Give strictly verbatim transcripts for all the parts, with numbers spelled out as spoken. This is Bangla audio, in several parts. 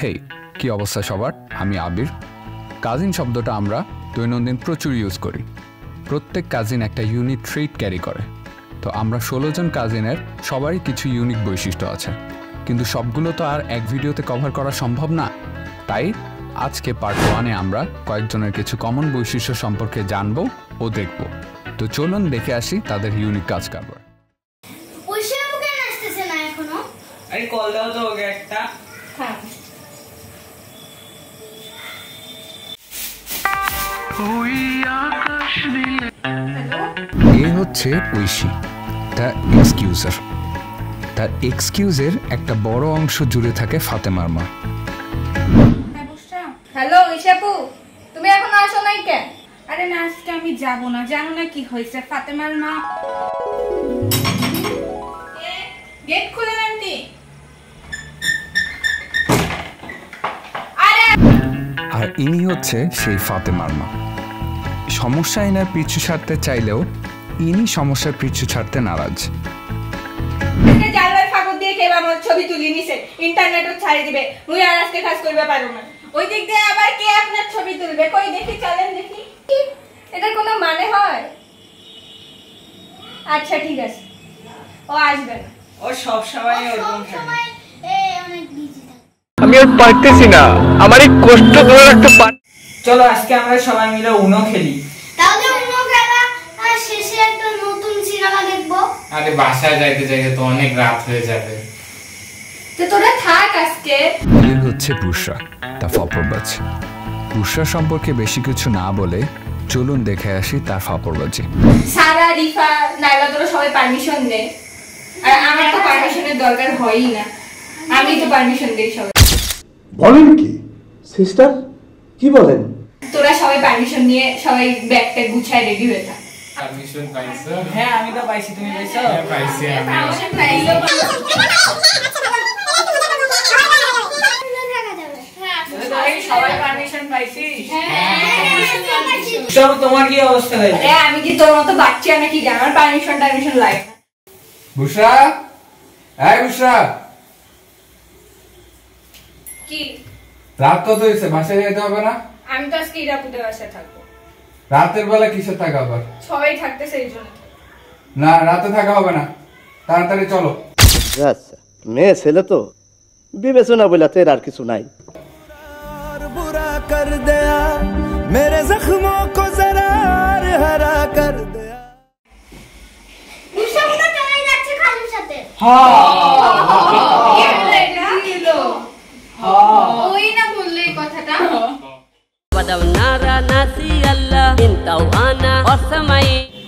হেই, কি অবস্থা সবার? আমি আবির। কাজিন শব্দটা আমরা দৈনন্দিন প্রচুর ইউজ করি। প্রত্যেক কাজিন একটা ইউনিক ট্রেট ক্যারি করে। তো আমরা ষোলো জন কাজিনের সবারই কিছু ইউনিক বৈশিষ্ট্য আছে, কিন্তু সবগুলো তো আর এক ভিডিওতে কভার করা সম্ভব না। তাই আজকে পার্ট ওয়ানে আমরা কয়েকজনের কিছু কমন বৈশিষ্ট্য সম্পর্কে জানব ও দেখব। তো চলুন দেখে আসি তাদের ইউনিক কাজ কারবার। আরে কল দাও তো ওকে একটা। হ্যাঁ, এ হচ্ছে ঐশী, তার এক্সকিউজার। তার এক্সকিউজের একটা বড় অংশ জুড়ে থাকে ফাতেমার মা। হ্যালো ইশাপু, তুমি এখন আসো নাই কেন? আরে না, আজকে আমি যাব না। জানো না কি হয়েছে? ফাতেমার মা গেট খুলে আনতি। আর ইনি হচ্ছে সেই ফাতেমার মা। সমস্যা এনার পিছু ছাড়তে চাইলেও ইনি সমস্যার পিছু ছাড়তে নারাজ। ছবি তুলি নিছে, ইন্টারনেটও ছাড়ি দিবে, মুই আর আজকে কাজ করবে পারবো না। ওই দিক দিয়ে আবার কে আপনার ছবি তুলবে? কই দেখি, চলেন দেখি। এটার কোনো মানে হয়? আচ্ছা ঠিক আছে, ও আসবে না। ও সব সময় এরকম থাকে। আমি আর পারতেছি না, আমার এই কষ্ট ধরে রাখতে পার। চলো আজকে আমরা সবাই মিলে উনো খেলি। তাহলে উনো খেলা আর শেষে একটা নতুন সিনেমা দেখবো। আরে বাসায় যাইতে যাইতে তো অনেক রাত হয়ে যাবে। তো তোরা থাক আজকে। এর হচ্ছে বুশরা, তা ফাপড়বাজি। বুশরা সম্পর্কে বেশি কিছু না বলে চলুন দেখে আসি তার ফাপড়বাজি। সারা, রিফা, নাইলা তোরা সবাই পারমিশন দে। আর আমার তো পারমিশনের দরকার হয়ই না, আমি তো পারমিশন দেই সবাই। বলেন কি সিস্টার, কি বলেন? তোরা সবাই পারমিশন নিয়ে সবাই ব্যাগটা গুছায় রেডি হয়ে থাক। পারমিশন পাইছো? হ্যাঁ আমি তো পাইছি, তুমি পাইছো? হ্যাঁ পাইছি আমি। পারমিশন পাইলো। সবাই পারমিশন পাইছিস? হ্যাঁ। সব তোমার কি অবস্থা হয়েছে? এ আমি কি তোর মতো বাচ্চা নাকি যে আমার পারমিশন টারমিশন লাগে না? বুশরা, এই বুশরা, কি রাত কত হয়েছে? বাসায় যেতে হবে না? আমি তো আজকে ইরাপুদের বাসায় থাকবো। রাতের বেলা কিসে থাকা আবার? সবাই থাকতেছে এই জন্য। না, রাতে থাকা হবে না, তাড়াতাড়ি চলো। আচ্ছা, মেয়ে ছেলে তো বিবেচনা বলে তো এর আর কিছু নাই। बुरा कर दिया मेरे जख्मों को जरा हरा कर दिया। মুসাফিরা চলে যাচ্ছে খালুর সাথে। হ্যাঁ দিলো। হ্যাঁ ওই না বললে এই কথাটা। ودو نارا ناسي الله انت وانا والسماء।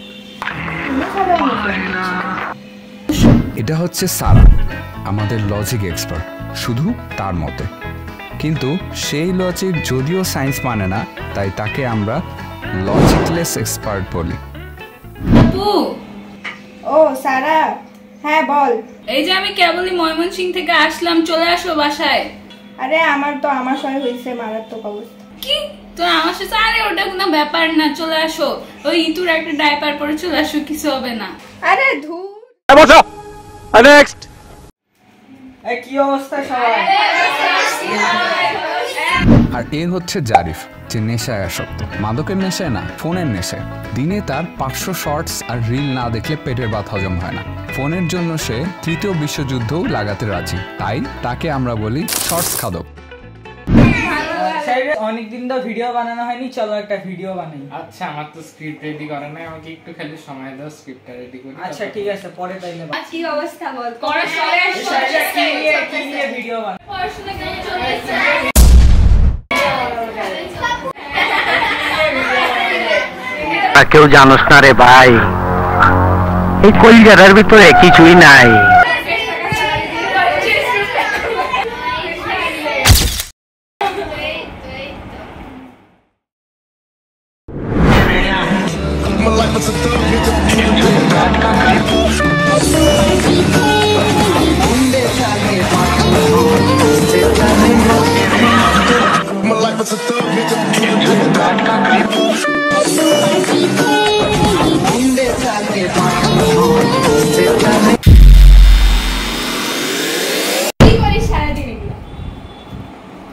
এটা হচ্ছে সারা, আমাদের লজিক এক্সপার্ট, শুধু তার মতে। কিন্তু সেই লজিক যদিও সায়েন্স মানে না, তাই তাকে আমরা লজিকলেস এক্সপার্ট বলি। আপু, ও সারা, হ্যাঁ বল। এই যে আমি কেবলই ময়মনসিংহ থেকে আসলাম, চলে আসো বাসায়। আরে আমার তো আমার সঙ্গে হয়েছে মারাত্মক অবস্থা। কি তো আমার সাথে? আরে ওটা কোনো ব্যাপার না, চলে আসো। ওই ইতুর একটা ডাইপার পরে চলে আসো, কিছু হবে না। আরে ধুর, বসো। নেক্সট। এই কি অবস্থা সবাই? আর এ হচ্ছে জারিফ, যে নেশায় আসক্ত। মাদকের নেশায় না, ফোনের নেশায়। দিনে তার পাঁচশো শর্টস আর রিল না দেখলে পেটের ভাত হজম হয় না। ফোনের জন্য সে তৃতীয় বিশ্বযুদ্ধও লাগাতে রাজি। তাই তাকে আমরা বলি শর্টস খাদক। অনেকদিন তো ভিডিও বানানো হয়নি, চলো একটা ভিডিও বানাই। আচ্ছা, আমার তো স্ক্রিপ্ট রেডি করা নাই, আমাকে একটু খালি সময় দাও, স্ক্রিপ্টটা রেডি করি। আচ্ছা ঠিক আছে, পরে তাইলে। কি অবস্থা বল? পড়াশোনা কি নিয়ে কি নিয়ে ভিডিও বানাই? পড়াশোনা কেমন চলছে? কেউ জানোস না রে ভাই, এই কলিজাটার ভিতরে কিছুই নাই।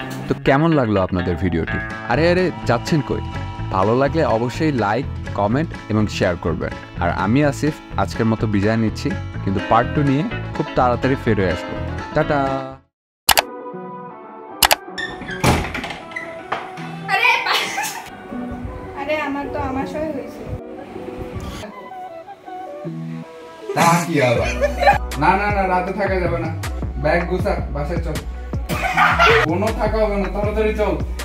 তো কেমন লাগলো আপনাদের ভিডিওটি? আরে আরে যাচ্ছেন কই? ভালো লাগলে অবশ্যই লাইক, কমেন্ট এবং শেয়ার করবেন। আর আমি আসিফ আজকের মতো বিদায় নিচ্ছি, কিন্তু পার্ট টু নিয়ে খুব তাড়াতাড়ি ফিরে আসবো। টাটা। আরে আমার তো আমার সই হয়েছে। তা কি আবার? না না না, রাতে থাকা যাবে না, ব্যাগ গুছা বাসায় চল। কোনো থাকা হবে না, তাড়াতাড়ি চল।